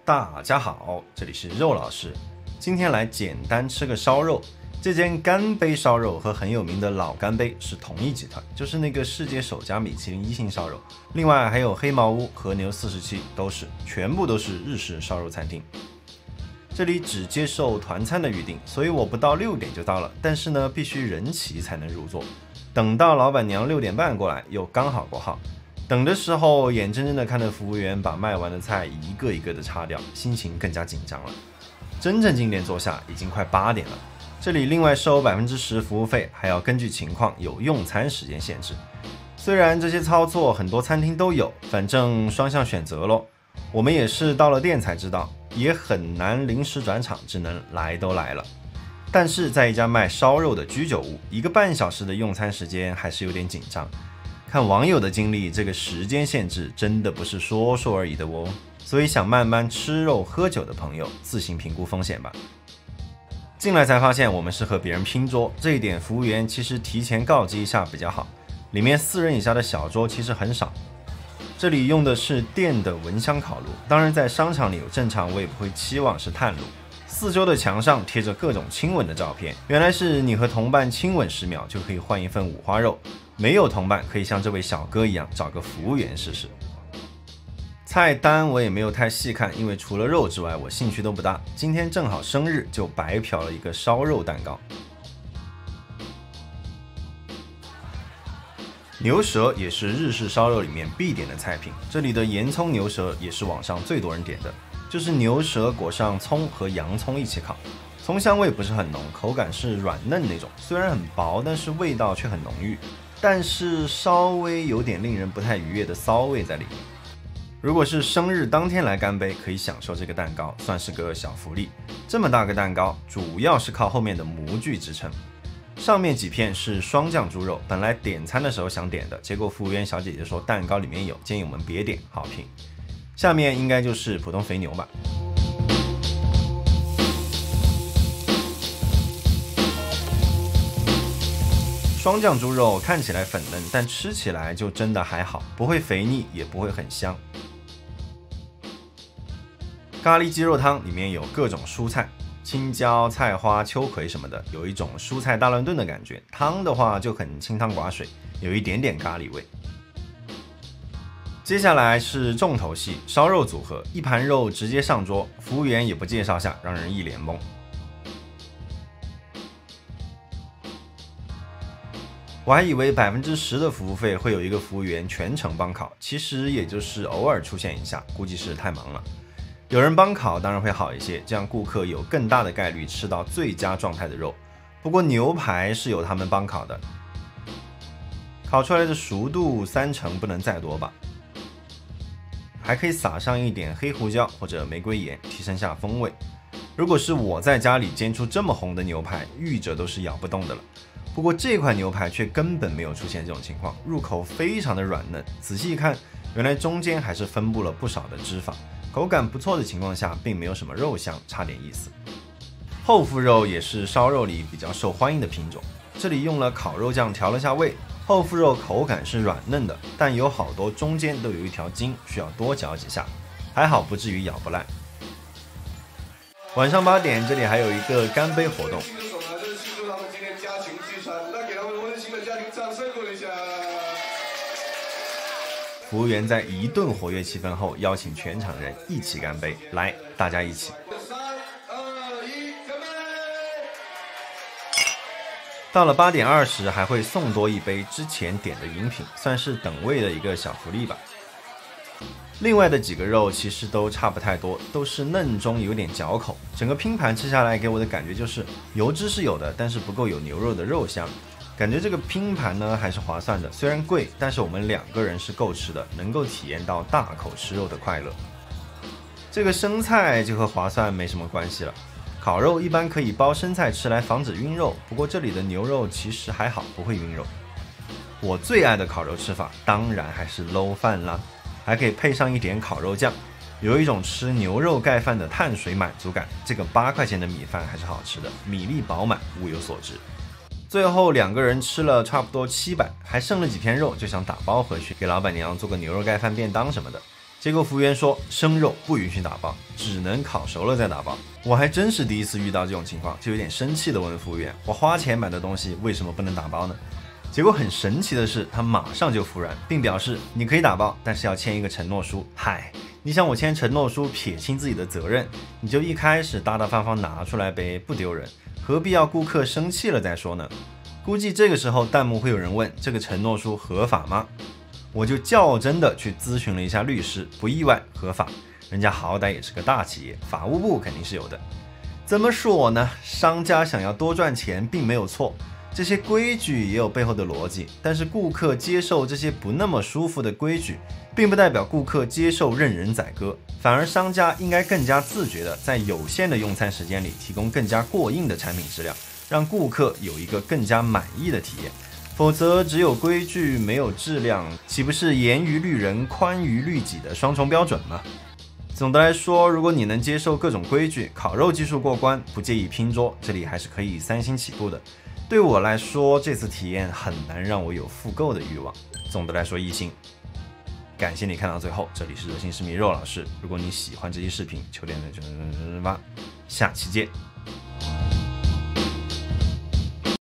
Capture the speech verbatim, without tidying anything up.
大家好，这里是肉老师，今天来简单吃个烧肉。这间干杯烧肉和很有名的老干杯是同一集团，就是那个世界首家米其林一星烧肉。另外还有黑茅屋、和牛四十七，都是全部都是日式烧肉餐厅。这里只接受团餐的预订，所以我不到六点就到了，但是呢，必须人齐才能入座。等到老板娘六点半过来，又刚好过号。等的时候，眼睁睁地看着服务员把卖完的菜一个一个的擦掉，心情更加紧张了。真正进店坐下，已经快八点了。这里另外收百分之十服务费，还要根据情况有用餐时间限制。虽然这些操作很多餐厅都有，反正双向选择咯。我们也是到了店才知道，也很难临时转场，只能来都来了。但是在一家卖烧肉的居酒屋，一个半小时的用餐时间还是有点紧张。看网友的经历，这个时间限制真的不是说说而已的哦。所以想慢慢吃肉喝酒的朋友，自行评估风险吧。进来才发现我们是和别人拼桌，这一点服务员其实提前告知一下比较好。里面四人以下的小桌其实很少。这里用的是电的蚊香烤炉，当然在商场里有正常，我也不会期望是炭炉。四周的墙上贴着各种亲吻的照片，原来是你和同伴亲吻十秒就可以换一份五花肉，没有同伴可以像这位小哥一样找个服务员试试。菜单我也没有太细看，因为除了肉之外我兴趣都不大。今天正好生日，就白嫖了一个烧肉蛋糕。牛舌也是日式烧肉里面必点的菜品，这里的盐葱牛舌也是网上最多人点的，就是牛舌裹上葱和洋葱一起烤，葱香味不是很浓，口感是软嫩那种，虽然很薄，但是味道却很浓郁，但是稍微有点令人不太愉悦的骚味在里面。如果是生日当天来干杯，可以享受这个蛋糕，算是个小福利。这么大个蛋糕，主要是靠后面的模具支撑。上面几片是双酱猪肉，本来点餐的时候想点的，结果服务员小姐姐说蛋糕里面有，建议我们别点，好评。下面应该就是普通肥牛吧。双酱猪肉看起来粉嫩，但吃起来就真的还好，不会肥腻，也不会很香。咖喱鸡肉汤里面有各种蔬菜，青椒、菜花、秋葵什么的，有一种蔬菜大乱炖的感觉。汤的话就很清汤寡水，有一点点咖喱味。接下来是重头戏，烧肉组合，一盘肉直接上桌，服务员也不介绍下，让人一脸懵。我还以为百分之十的服务费会有一个服务员全程帮烤，其实也就是偶尔出现一下，估计是太忙了。有人帮烤当然会好一些，这样顾客有更大的概率吃到最佳状态的肉。不过牛排是由他们帮烤的，烤出来的熟度三成不能再多吧。还可以撒上一点黑胡椒或者玫瑰盐，提升下风味。如果是我在家里煎出这么红的牛排，预着都是咬不动的了。不过这块牛排却根本没有出现这种情况，入口非常的软嫩，仔细一看，原来中间还是分布了不少的脂肪，口感不错的情况下，并没有什么肉香，差点意思。后腹肉也是烧肉里比较受欢迎的品种，这里用了烤肉酱调了下味，后腹肉口感是软嫩的，但有好多中间都有一条筋，需要多嚼几下，还好不至于咬不烂。晚上八点，这里还有一个干杯活动。服务员在一顿活跃气氛后，邀请全场人一起干杯，来，大家一起。到了八点二十，还会送多一杯之前点的饮品，算是等位的一个小福利吧。另外的几个肉其实都差不太多，都是嫩中有点嚼口。整个拼盘吃下来给我的感觉就是油脂是有的，但是不够有牛肉的肉香。感觉这个拼盘呢还是划算的，虽然贵，但是我们两个人是够吃的，能够体验到大口吃肉的快乐。这个生菜就和划算没什么关系了。烤肉一般可以包生菜吃来防止晕肉，不过这里的牛肉其实还好，不会晕肉。我最爱的烤肉吃法当然还是搂饭啦，还可以配上一点烤肉酱，有一种吃牛肉盖饭的碳水满足感。这个八块钱的米饭还是好吃的，米粒饱满，物有所值。最后两个人吃了差不多七百，还剩了几片肉，就想打包回去给老板娘做个牛肉盖饭便当什么的。结结果服务员说生肉不允许打包，只能烤熟了再打包。我还真是第一次遇到这种情况，就有点生气的问服务员，我花钱买的东西为什么不能打包呢？结果很神奇的是，他马上就服软，并表示你可以打包，但是要签一个承诺书。嗨，你想我签承诺书撇清自己的责任，你就一开始大大方方拿出来呗，不丢人，何必要顾客生气了再说呢？估计这个时候弹幕会有人问，这个承诺书合法吗？我就较真的去咨询了一下律师，不意外，合法。人家好歹也是个大企业，法务部肯定是有的。怎么说呢？商家想要多赚钱并没有错，这些规矩也有背后的逻辑，但是顾客接受这些不那么舒服的规矩，并不代表顾客接受任人宰割，反而商家应该更加自觉的在有限的用餐时间里提供更加过硬的产品质量，让顾客有一个更加满意的体验。否则只有规矩没有质量，岂不是严于律人宽于律己的双重标准吗？总的来说，如果你能接受各种规矩，烤肉技术过关，不介意拼桌，这里还是可以三星起步的。对我来说，这次体验很难让我有复购的欲望。总的来说，一星。感谢你看到最后，这里是热心市民肉老师。如果你喜欢这期视频，求点赞、吧，下期见。